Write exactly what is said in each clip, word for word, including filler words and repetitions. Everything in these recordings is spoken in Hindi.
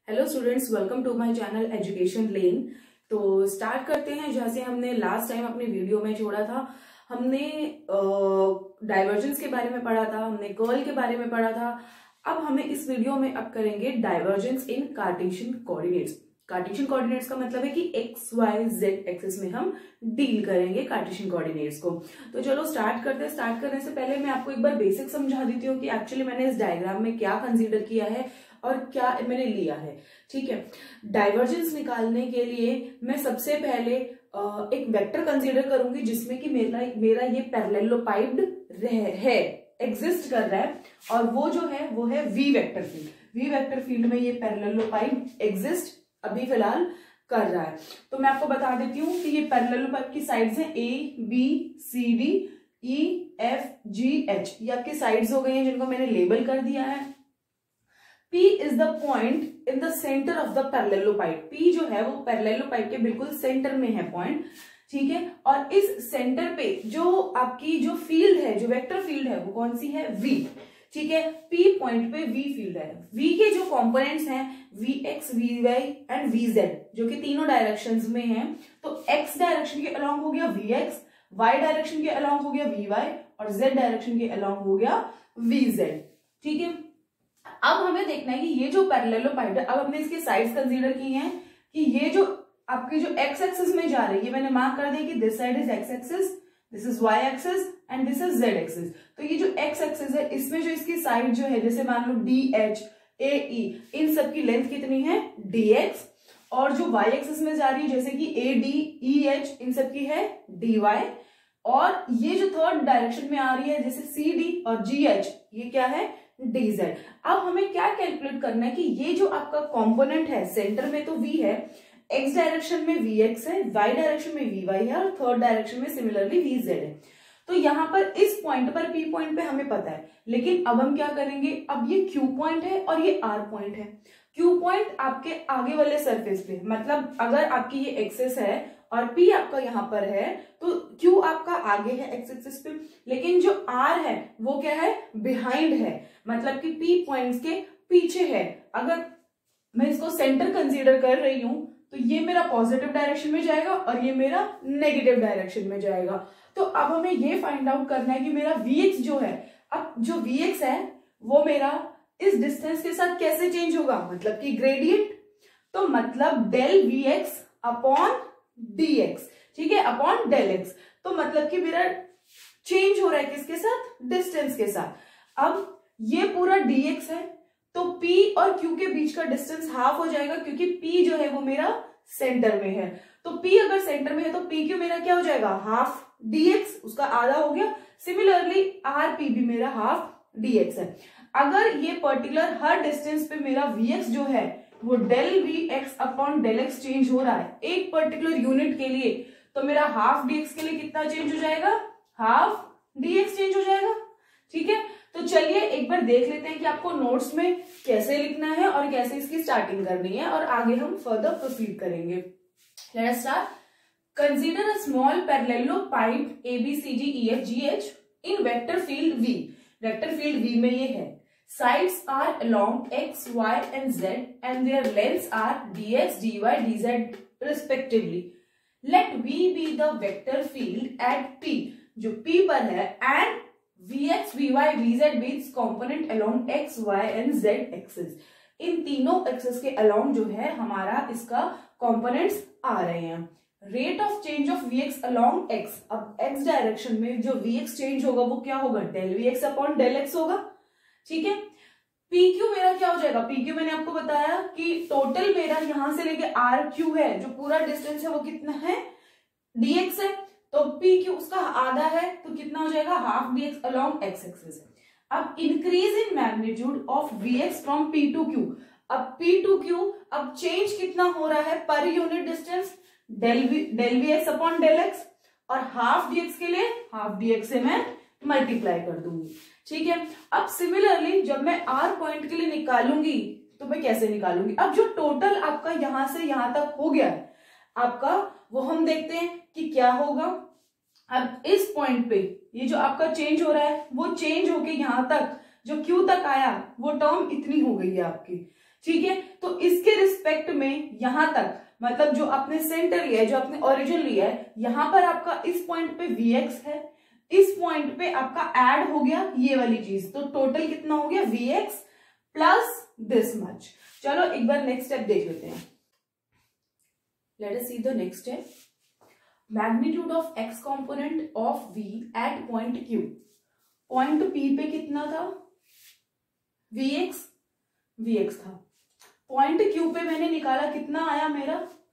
Hello students, welcome to my channel education lane. तो स्टार्ट करते हैं जहाँ से हमने लास्ट टाइम अपने वीडियो में छोड़ा था। हमने डाइवर्जेंस के बारे में पढ़ा था, हमने कर्ल के बारे में पढ़ा था। अब हमें इस वीडियो में अब करेंगे divergence in Cartesian coordinates. Cartesian coordinates का मतलब है कि एक्स वाई जेड एक्सिस में हम डील करेंगे कार्टेशियन कोऑर्डिनेट्स को। तो चलो स्टार्ट करते हैं। स्टार्ट करने से पहले मैं आपको एक बार बेसिक समझा देती हूँ कि एक्चुअली मैंने इस डायग्राम में क्या कंसीडर किया है और क्या मैंने लिया है। ठीक है, डाइवर्जेंस निकालने के लिए मैं सबसे पहले एक वेक्टर कंसीडर करूंगी जिसमें कि मेरा मेरा ये पैरेललोपाइड है, एग्जिस्ट कर रहा है, और वो जो है वो है V vector field. V vector field में ये पैरेललोपाइड एग्जिस्ट अभी फिलहाल कर रहा है। तो मैं आपको बता देती हूँ कि ये पैरेललोपाइड की साइड्स हैं A B C D E F G H. ये आपकी साइड्स हो गई हैं जिनको मैंने लेबल कर दिया है। P is the point in the center of the parallelopipe। P जो है वो पैरेललोपाइड के बिल्कुल सेंटर में है पॉइंट, ठीक है। और इस सेंटर पे जो आपकी जो फील्ड है, जो वेक्टर फील्ड है, वो कौन सी है? V, ठीक है। P पॉइंट पे V फील्ड है। V के जो कंपोनेंट्स हैं Vx, Vy एंड Vz, जो कि तीनों डायरेक्शंस में हैं। तो x डायरेक्शन के अलोंग हो गया Vx, y डायरेक्शन के अलोंग हो गया Vy और z डायरेक्शन के अलोंग हो गया Vz, ठीक है। अब हमें देखना है कि ये जो पैरेललोपाइड है, अब हमने इसकी साइड्स कंसीडर की हैं कि ये जो आपकी जो एक्स एक्सिस में जा रही है, मैंने मार्क कर दिया कि this side is X axis, this is Y axis and this is Z axis. तो ये जो एक्स एक्सिस है इसमें जो इसकी साइड जो है, जैसे मान लो डी एच ए ई, इन सब की लेंथ कितनी है? D X. और जो वाई एक्सिस में जा रही है जैसे कि ए डी ई एच, इन सब की है डी वाई। और ये जो थर्ड डायरेक्शन में आ रही है जैसे सी डी और जी एच, ये क्या है? डीजेड। अब हमें क्या कैलकुलेट करना है कि ये जो आपका कंपोनेंट है, सेंटर में तो v है, x डायरेक्शन में vx है, y डायरेक्शन में vy है और थर्ड डायरेक्शन में सिमिलरली vz है। तो यहां पर इस पॉइंट पर p पॉइंट पे हमें पता है, लेकिन अब हम क्या करेंगे? अब ये q पॉइंट है और ये r पॉइंट है। q पॉइंट आपके आगे वाले सरफेस पे, मतलब अगर आपकी ये एक्सिस है और P आपका यहाँ पर है तो Q आपका आगे है एक्स एक्सिस पे, लेकिन जो R है वो क्या है? बिहाइंड है, मतलब कि P पॉइंट्स के पीछे है। अगर मैं इसको सेंटर कंसीडर कर रही हूं तो ये मेरा पॉजिटिव डायरेक्शन में जाएगा और ये मेरा नेगेटिव डायरेक्शन में जाएगा। तो अब हमें ये फाइंड आउट करना है कि मेरा Vx जो है, अब जो Vx है वो मेरा इस डिस्टेंस के साथ कैसे चेंज होगा, मतलब कि ग्रेडियंट। तो मतलब डेल Vx अपॉन dx, ठीक है, अपॉन डेल x। तो मतलब कि मेरा चेंज हो रहा है किसके साथ? डिस्टेंस के साथ। अब ये पूरा dx है तो p और q के बीच का डिस्टेंस हाफ हो जाएगा, क्योंकि p जो है वो मेरा सेंटर में है। तो p अगर सेंटर में है तो p q मेरा क्या हो जाएगा? हाफ dx, उसका आधा हो गया। सिमिलरली rp भी मेरा हाफ dx है। अगर ये पर्टिकुलर हर डिस्टेंस पे मेरा vx जो है वो del V X upon del X change हो रहा है एक पर्टिकुलर यूनिट के लिए, तो मेरा हाफ डीएक्स के लिए कितना चेंज हो जाएगा? हाफ डीएक्स चेंज हो जाएगा, ठीक है। तो चलिए एक बार देख लेते हैं कि आपको नोट्स में कैसे लिखना है और कैसे इसकी स्टार्टिंग करनी है, और आगे हम फर्दर प्रोसीड करेंगे। Let us start. Consider a small parallelopiped A B C D E F G H in vector field V। Vector field V में ये है। Sides are along x, y and z and their lengths are dx, dy, dz respectively. Let V be the vector field at P, जो P पर है, and Vx, Vy, Vz be its component along x, y and z axis। इन तीनों एक्सिस के along जो है हमारा इसका components आ रहे हैं। Rate of change of Vx along x। अब x डायरेक्शन में जो Vx चेंज होगा वो क्या होगा? Del Vx upon del x होगा, ठीक है। पी क्यू मेरा क्या हो जाएगा? पी क्यू मैंने आपको बताया कि टोटल मेरा यहां से लेके आर क्यू है, जो पूरा डिस्टेंस है वो कितना है? डीएक्स है। तो पी क्यू उसका आधा है तो कितना हो जाएगा? Half DX along X axis. अब increase in magnitude of VX from P to Q. अब पी टू क्यू अब चेंज कितना हो रहा है पर unit distance? Del V del V X upon del X, और हाफ डीएक्स के लिए हाफ डीएक्स से मैं मल्टीप्लाई कर दूंगी, ठीक है। अब सिमिलरली जब मैं आर पॉइंट के लिए निकालूंगी तो मैं कैसे निकालूंगी? अब जो टोटल आपका यहां से यहां तक हो गया है आपका, वो हम देखते हैं कि क्या होगा। अब इस पॉइंट पे ये जो आपका चेंज हो रहा है वो चेंज होके यहां तक जो क्यू तक आया वो टर्म इतनी हो गई है आपकी। ठीक है। तो इसके रिस्पेक्ट में यहां तक, मतलब जो आपने सेंटर लिया है, जो आपने ओरिजिन लिया है, यहां पर आपका इस पॉइंट पे vx है, इस पॉइंट पे आपका ऐड हो गया ये वाली चीज, तो टोटल कितना हो गया vx प्लस दिस मच। चलो एक बार नेक्स्ट स्टेप देख लेते हैं। Let us see the next step. Magnitude of x component of v at point q। Point p पे कितना था vx, vx था। पॉइंट q पे मैंने निकाला, कितना आया मेरा,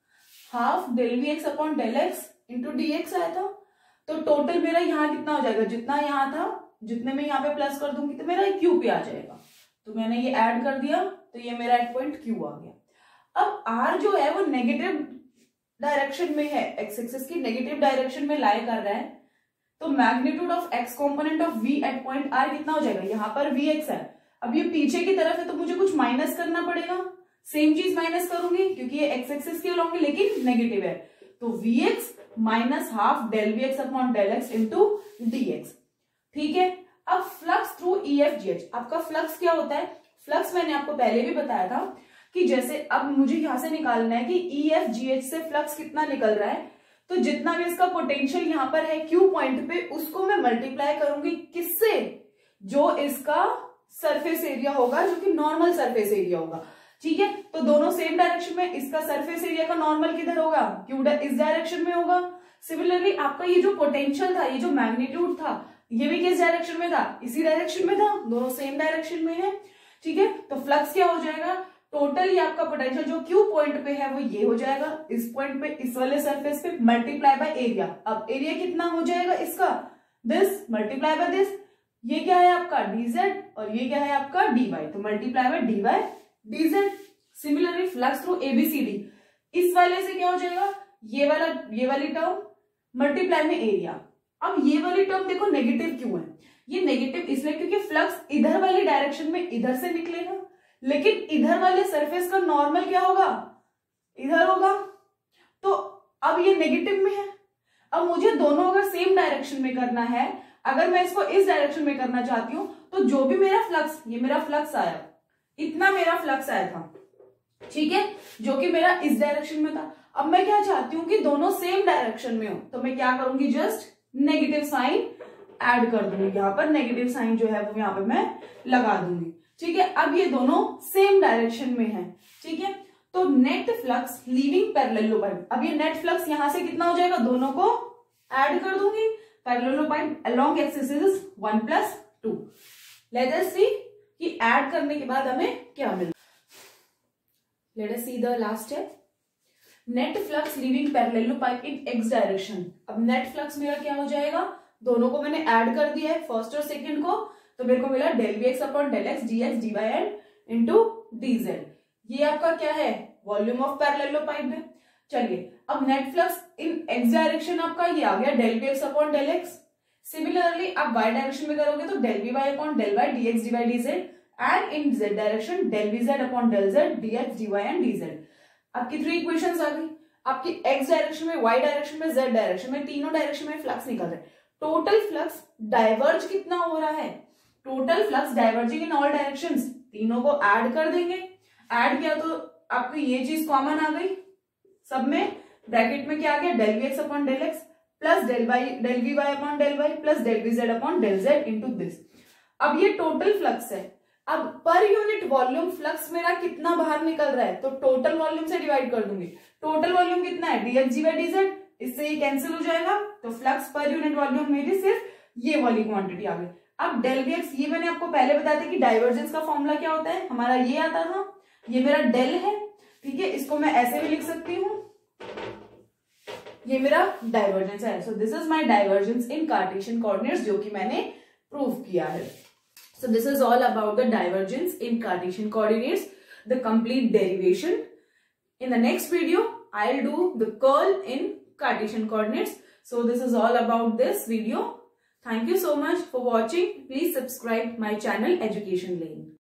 half del V X upon del X into D X आया था। तो टोटल मेरा यहाँ कितना हो जाएगा, जितना यहाँ था, जितने में यहाँ पे प्लस कर दूंगी तो मेरा q पे आ जाएगा। तो मैंने ये ऐड कर दिया, तो ये मेरा एट पॉइंट q आ गया। अब r जो है वो नेगेटिव डायरेक्शन में है, एक्स एक्सिस की नेगेटिव डायरेक्शन में लाई कर रहा है, तो magnitude of x component of v at point r कितना हो जाएगा, यहाँ पर vx है, अब ये पीछे की तरफ है तो मुझे कुछ माइनस करना पड़ेगा, सेम चीज माइनस करूंगी क्योंकि ये एक्स एक्सिस के अलॉन्ग है लेकिन नेगेटिव है, तो vx minus half del V X upon del X into D X. ठीक है। अब flux through E F G H, आपका फ्लक्स क्या होता है, फ्लक्स मैंने आपको पहले भी बताया था कि जैसे अब मुझे यहां से निकालना है कि ई एफ जी एच से फ्लक्स कितना निकल रहा है, तो जितना भी इसका पोटेंशियल यहाँ पर है क्यू पॉइंट पे, उसको मैं मल्टीप्लाई करूंगी किससे, जो इसका सरफेस एरिया होगा, जो कि नॉर्मल सरफेस एरिया होगा। ठीक है। तो दोनों सेम डायरेक्शन में, इसका सरफेस एरिया का नॉर्मल किधर होगा, क्यू इस डायरेक्शन में होगा। सिमिलरली आपका ये जो पोटेंशियल था, ये जो मैग्नीट्यूड था, ये भी किस डायरेक्शन में था, इसी डायरेक्शन में था, दोनों सेम डायरेक्शन में है। ठीक है। तो फ्लक्स क्या हो जाएगा, टोटल ये आपका पोटेंशियल जो क्यू पॉइंट पे है वो ये हो जाएगा, इस पॉइंट पे, इस वाले सरफेस पे, मल्टीप्लाई बाय एरिया। अब एरिया कितना हो जाएगा इसका, दिस मल्टीप्लाई बाय दिस, ये क्या है आपका dz और ये क्या है आपका dy, तो multiply by dy dz। Similarly flux through ABCD, इस वाले से क्या हो जाएगा, ये वाला, ये वाली टर्म मल्टीप्लाई में एरिया। अब ये वाली टर्म देखो नेगेटिव क्यों है, ये नेगेटिव इसलिए क्योंकि फ्लक्स इधर वाली डायरेक्शन में इधर से निकलेगा, लेकिन इधर वाले सरफेस का नॉर्मल क्या होगा, इधर होगा, तो अब ये नेगेटिव में है। अब मुझे दोनों अगर सेम डायरेक्शन में करना है, अगर मैं इसको इस डायरेक्शन में करना चाहती हूं, तो जो भी मेरा फ्लक्स, ये मेरा फ्लक्स आया, इतना मेरा फ्लक्स आया था, ठीक है, जो कि मेरा इस डायरेक्शन में था। अब मैं क्या चाहती हूं कि दोनों सेम डायरेक्शन में हो, तो मैं क्या करूंगी, जस्ट नेगेटिव साइन ऐड कर दूंगी, यहां पर नेगेटिव साइन जो है वो यहां पर मैं लगा दूंगी। ठीक है। अब ये दोनों सेम डायरेक्शन में है। ठीक है। तो नेट फ्लक्स लीविंग पैरेललोपाइड, अब ये नेट फ्लक्स यहां से कितना हो जाएगा, दोनों को ऐड कर दूंगी, parallelopiped along axis is one plus two. Let us see कि ऐड करने के बाद हमें क्या मिलता। Let us see the last step. Net flux leaving parallelopiped in X direction. अब नेट फ्लक्स मेरा क्या हो जाएगा, दोनों को मैंने ऐड कर दिया है, फर्स्ट और सेकंड को, तो मेरे को मिला del V X upon del X D X D Y and into D Z. ये आपका क्या है, वॉल्यूम ऑफ पैरेललोपाइड है। चलिए अब net flux in X direction आपका ये आ गया del V X upon del X. Similarly आप वाई डायरेक्शन में करोगे तो del V Y upon del Y D X D Y D Z, and in Z direction del V Z upon del Z D X D Y and D Z. आपकी थ्री इक्वेशंस आ गई, आपकी एक्स डायरेक्शन में, वाई डायरेक्शन में, जेड डायरेक्शन में, तीनों डायरेक्शन में फ्लक्स निकल रहा है। टोटल फ्लक्स डाइवर्ज कितना हो रहा है, total flux diverging in all directions, तीनों को ऐड कर देंगे। ऐड किया तो आपको ये चीज कॉमन आ गई, सब में ब्रैकेट में क्या आ गया, del V X upon del X plus del Y del V Y upon del Y plus del V Z upon del Z into this. अब ये टोटल फ्लक्स है। अब पर यूनिट वॉल्यूम फ्लक्स मेरा कितना बाहर निकल रहा है, तो टोटल वॉल्यूम से डिवाइड कर दूंगी। टोटल वॉल्यूम कितना है, D X D Y D Z, इससे ये कैंसिल हो जाएगा, तो फ्लक्स पर यूनिट वॉल्यूम मेरी सिर्फ ये वाली क्वांटिटी आ गई। अब डेल वी एक्स, ये मैंने आपको पहले बताया था कि डाइवर्जेंस का फॉर्मूला क्या होता है, हमारा ये आता था, ये मेरा डेल है, ठीक है, इसको मैं ऐसे भी लिख सकती हूँ, ये मेरा डाइवर्जेंस है। So this is my divergence in Cartesian coordinates, जो कि मैंने प्रूव किया है। So this is all about the divergence in Cartesian coordinates, the complete derivation. In the next video I will do the curl in Cartesian coordinates. So this is all about this video. Thank you so much for watching. Please subscribe my channel Education Lane.